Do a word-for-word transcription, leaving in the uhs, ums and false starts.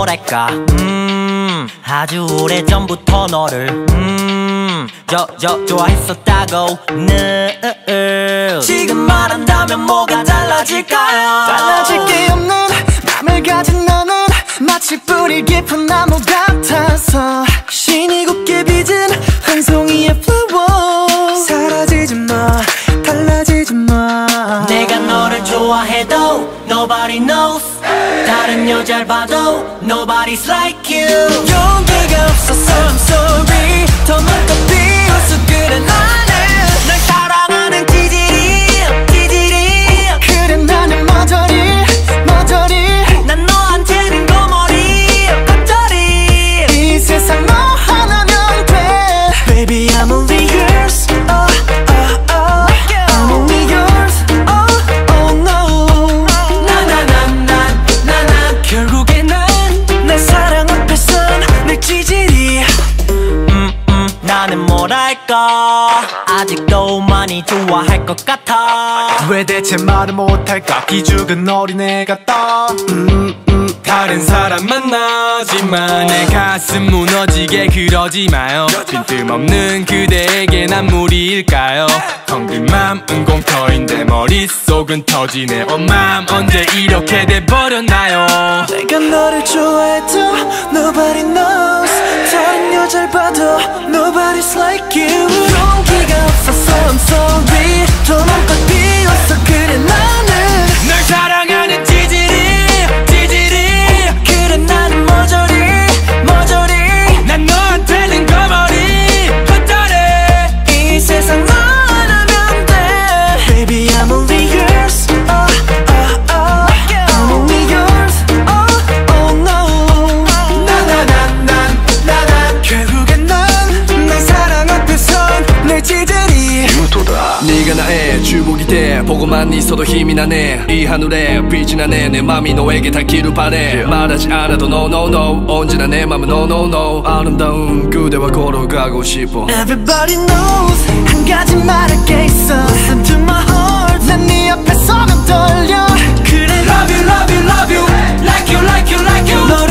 뭐랄까 음 아주 오래전부터 너를 음 저 저 좋아했었다고 늘 지금 말한다면 뭐가 달라질까요? 달라질 게 없는 맘을 가진 너는 마치 뿌리 깊은 나무 같아서 신이 곱게 빚은 한 송이의 flower 사라지지 마 달라지지 마 내가 너를 좋아해도 nobody knows 다른 여자를 봐도 nobody's like you 용기가 없어서 I'm sorry 더 눈껏 비웃어 그래 나는 널 사랑하는 찌질이 찌질이 그래 나는 머저리 머저리 난 너한테는 거머리 겉절이 이 세상 너 하나면 돼 Baby I'm only yours oh, oh, oh. I'm only yours oh, oh no 나나나나나나 결국에 난 내 사랑 앞에선 늘 찌질이 음, 음, 나는 뭐랄까 아직도 많이 좋아할 것 같아 왜 대체 말을 못할까 기죽은 어린애 같다 음, 음. 다른 사람 만나지만 내 가슴 무너지게 그러지 마요 빈틈없는 그대에게 난 무리일까요 텅 빈 맘은 공터인데 머릿속은 터지네 어 맘 언제 이렇게 돼버렸나요 내가 너를 좋아해도 nobody knows 다른 여자를 봐도 nobody's like you 용기가 없어서 I'm sorry 더 눈껏 비웃어 그래 나는 널 사랑하는 찌질이 찌질이 그래 나는 머저리 머저리 난 너한테는 거머리 헛다리 이 세상 너 하나면 돼 Baby I'm only yours oh, oh, oh. I'm only yours oh, oh no 나나나나나나 결국엔 넌 내 사랑 앞에선 내 찌질이 네가 나의 주복이 돼 보고만 있어도 힘이 나네 이 하늘에 빛이 나네 내 맘이 너에게 닿기를 바래 말하지 않아도 no no no 언제나 내 맘은 no no no 아름다운 그대와 걸어가고 싶어 Everybody knows 한 가지 말할 게 있어 Listen to my heart 난 네 앞에 서면 떨려 그래 Love you love you love you Like you like you like you